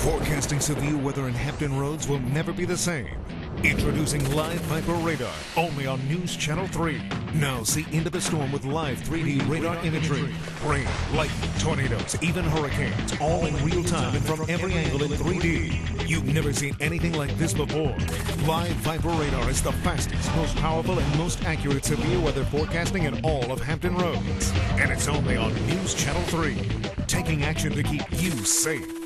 Forecasting severe weather in Hampton Roads will never be the same. Introducing live VIPIR Radar, only on News Channel 3. Now see into the storm with live 3D radar imagery. Rain, lightning, tornadoes, even hurricanes, all in real time and from every angle in 3D. You've never seen anything like this before. Live VIPIR Radar is the fastest, most powerful, and most accurate severe weather forecasting in all of Hampton Roads. And it's only on News Channel 3. Taking action to keep you safe.